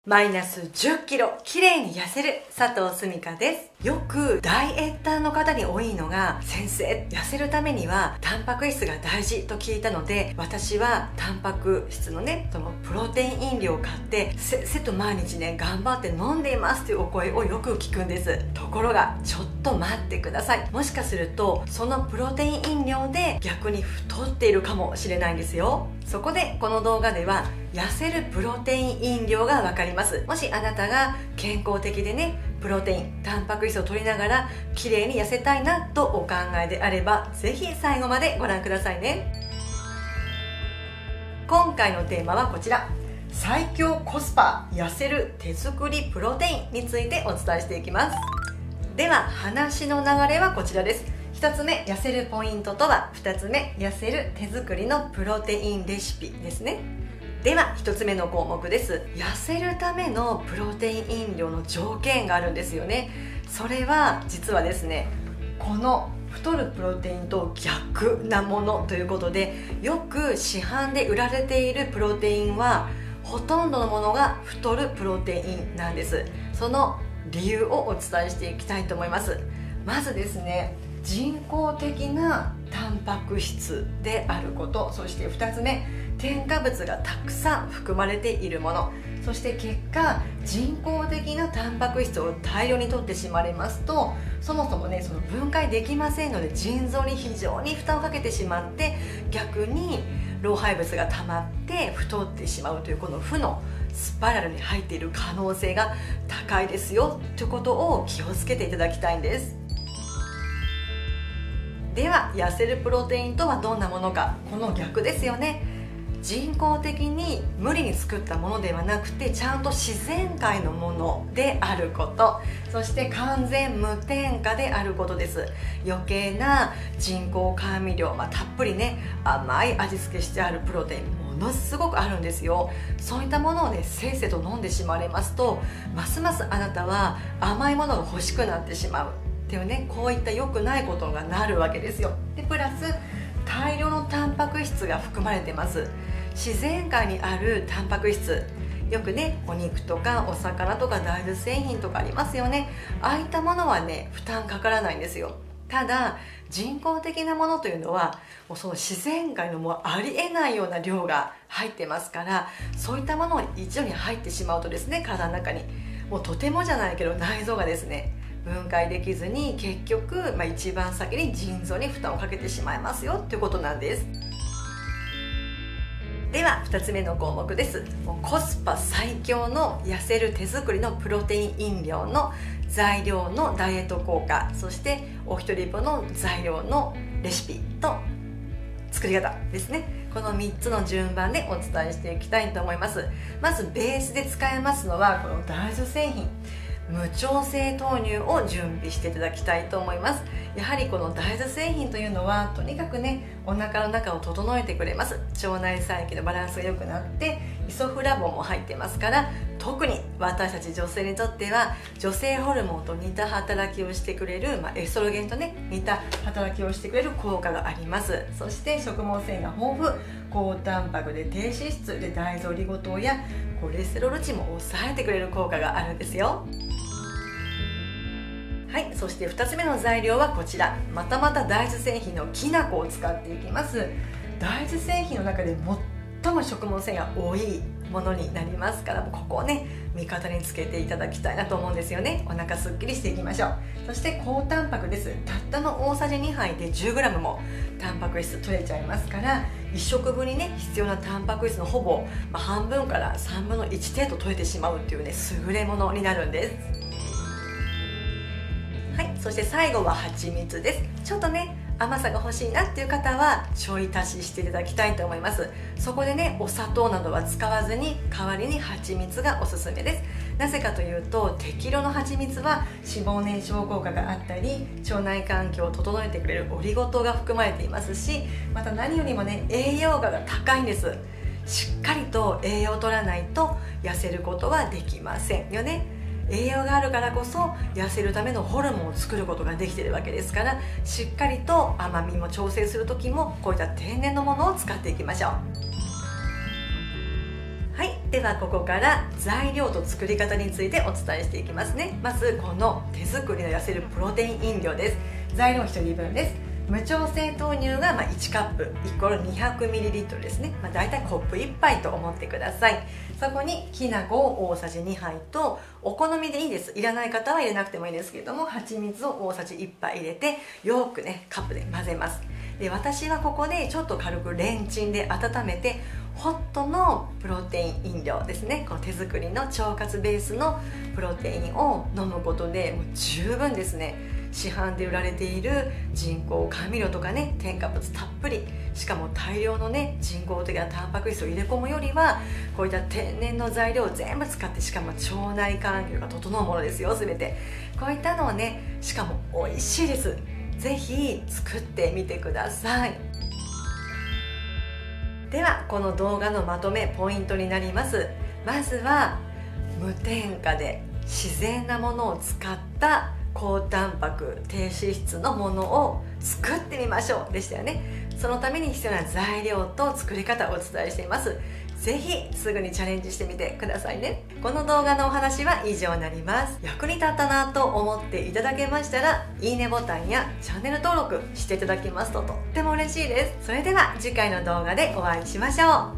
マイナス10キロ綺麗に痩せる佐藤すみかです。よくダイエッターの方に多いのが、先生痩せるためにはタンパク質が大事と聞いたので、私はタンパク質のねそのプロテイン飲料を買ってせっせと毎日ね頑張って飲んでいますというお声をよく聞くんです。ところがちょっと待ってください。もしかするとそのプロテイン飲料で逆に太っているかもしれないんですよ。そこでこの動画では痩せるプロテイン飲料が分かります。もしあなたが健康的でねプロテインタンパク質を取りながら綺麗に痩せたいなとお考えであれば、ぜひ最後までご覧くださいね。今回のテーマはこちら、最強コスパ痩せる手作りプロテインについてお伝えしていきます。では話の流れはこちらです。1つ目、痩せるポイントとは。2つ目、痩せる手作りのプロテインレシピですね。では1つ目の項目です。痩せるためのプロテイン飲料の条件があるんですよね。それは実はですね、この太るプロテインと逆なものということで、よく市販で売られているプロテインはほとんどのものが太るプロテインなんです。その理由をお伝えしていきたいと思います。まずですね、人工的なタンパク質であること、そして2つ目、添加物がたくさん含まれているもの、そして結果人工的なタンパク質を大量に摂ってしまいますと、そもそもねその分解できませんので腎臓に非常に負担をかけてしまって、逆に老廃物が溜まって太ってしまうという、この負のスパイラルに入っている可能性が高いですよということを気をつけていただきたいんです。では痩せるプロテインとはどんなものか。この逆ですよね。人工的に無理に作ったものではなくて、ちゃんと自然界のものであること、そして完全無添加であることです。余計な人工甘味料、たっぷりね甘い味付けしてあるプロテインものすごくあるんですよ。そういったものをねせっせと飲んでしまわれますと、ますますあなたは甘いものが欲しくなってしまうっていうね、こういった良くないことがなるわけですよ。でプラス大量のタンパク質が含まれてます。自然界にあるタンパク質、よくねお肉とかお魚とか大豆製品とかありますよね。ああいったものはね負担かからないんですよ。ただ人工的なものというのはもうその自然界のもうありえないような量が入ってますから、そういったものが一度に入ってしまうとですね、体の中にもうとてもじゃないけど内臓がですね分解できずに結局、一番先に腎臓に負担をかけてしまいますよということなんです。では2つ目の項目です。もうコスパ最強の痩せる手作りのプロテイン飲料の材料のダイエット効果、そしてお一人分の材料のレシピと作り方ですね。この3つの順番でお伝えしていきたいと思います。まずベースで使えますのはこの大豆製品、無調整豆乳を準備していただきたいと思います。やはりこの大豆製品というのはとにかくねお腹の中を整えてくれます。腸内細菌のバランスが良くなってイソフラボンも入ってますから、特に私たち女性にとっては女性ホルモンと似た働きをしてくれる、エストロゲンとね似た働きをしてくれる効果があります。そして食物繊維が豊富、高タンパクで低脂質で大豆オリゴ糖やコレステロール値も抑えてくれる効果があるんですよ。はい、そして2つ目の材料はこちら。またまた大豆製品のきな粉を使っていきます。大豆製品の中で最も食物繊維が多いものになりますから、ここをね味方につけていただきたいなと思うんですよね。お腹すっきりしていきましょう。そして高タンパクです。たったの大さじ2杯で 10g もタンパク質取れちゃいますから、1食分にね必要なタンパク質のほぼ、半分から3分の1程度取れてしまうっていうね優れものになるんです。はい、そして最後は蜂蜜です。ちょっとね甘さが欲しいなっていう方はちょい足ししていただきたいと思います。そこでねお砂糖などは使わずに代わりに蜂蜜がおすすめです。なぜかというと適量の蜂蜜は脂肪燃焼効果があったり腸内環境を整えてくれるオリゴ糖が含まれていますし、また何よりもね栄養価が高いんです。しっかりと栄養を取らないと痩せることはできませんよね。栄養があるからこそ痩せるためのホルモンを作ることができているわけですから、しっかりと甘みも調整する時もこういった天然のものを使っていきましょう。はい、 ではここから材料と作り方についてお伝えしていきますね。まずこの手作りの痩せるプロテイン飲料です。材料1人分です。無調整豆乳が1カップイコール 200ml ですね、だいたいコップ1杯と思ってください。そこにきな粉を大さじ2杯と、お好みでいいです、いらない方は入れなくてもいいですけれども、蜂蜜を大さじ1杯入れてよくねカップで混ぜます。で、私はここでちょっと軽くレンチンで温めて、ホットのプロテイン飲料ですね、この手作りの腸活ベースのプロテインを飲むことでもう十分ですね。市販で売られている人工甘味料とかね、添加物たっぷり、しかも大量のね人工的なタンパク質を入れ込むよりは、こういった天然の材料を全部使って、しかも腸内環境が整うものですよ、全て。こういったのをね、しかも美味しいです。ぜひ作ってみてください。ではこの動画のまとめ、ポイントになります。まずは無添加で自然なものを使った高タンパク低脂質のものを作ってみましょうでしたよね。そのために必要な材料と作り方をお伝えしています。ぜひすぐにチャレンジしてみてくださいね。この動画のお話は以上になります。役に立ったなと思っていただけましたら、いいねボタンやチャンネル登録していただきますととっても嬉しいです。それでは次回の動画でお会いしましょう。